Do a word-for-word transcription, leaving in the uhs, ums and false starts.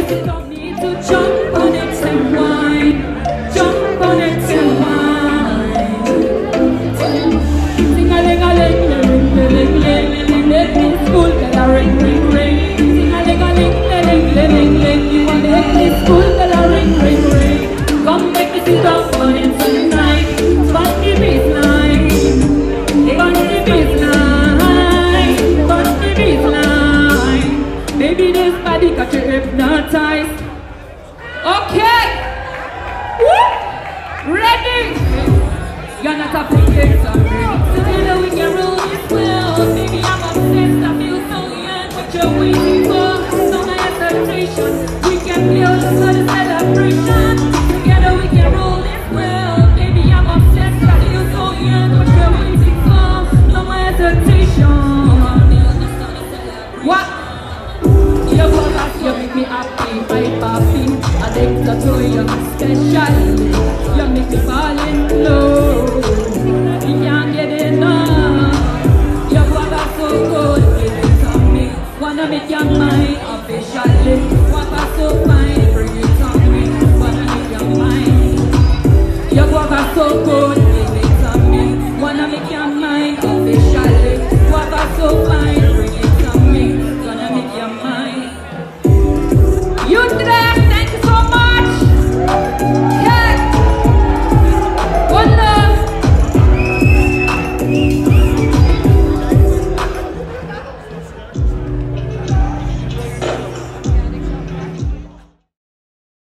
You don't need to jump on it and wine. Jump on it and wine. Sing a ling a ling, ling ling ling ling. Let me school bell a ring ring ring. Sing a ling a ling, ling ling ling ling. You want let me school bell a ring ring ring. Come make me sit down on it tonight. Spot the baseline, spot the baseline, spot the baseline. Baby, this body got you hypnotized. Okay, woo, ready? You're not a player, sorry. Together we can rule this world. Baby, I'm obsessed. I feel so young. What you're waiting for? No my hesitation. We can feel the sudden celebration. Together we can rule this world. Baby, I'm obsessed. I feel so young. What you're waiting for? No my hesitation. What? You go back, you make me happy, I'm happy. Addicted to you, special. You make me fall in love.